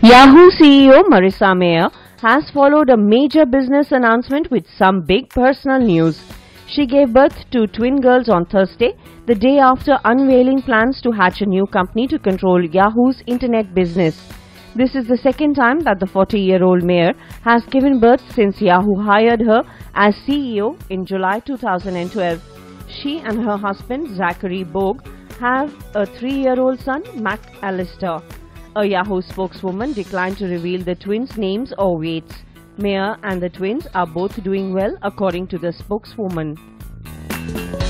Yahoo CEO Marissa Mayer has followed a major business announcement with some big personal news. She gave birth to twin girls on Thursday, the day after unveiling plans to hatch a new company to control Yahoo's internet business. This is the second time that the 40-year-old Mayer has given birth since Yahoo hired her as CEO in July 2012. She and her husband Zachary Bogue have a 3-year-old son, Mac Allister. A Yahoo spokeswoman declined to reveal the twins' names or weights. Mayer and the twins are both doing well, according to the spokeswoman.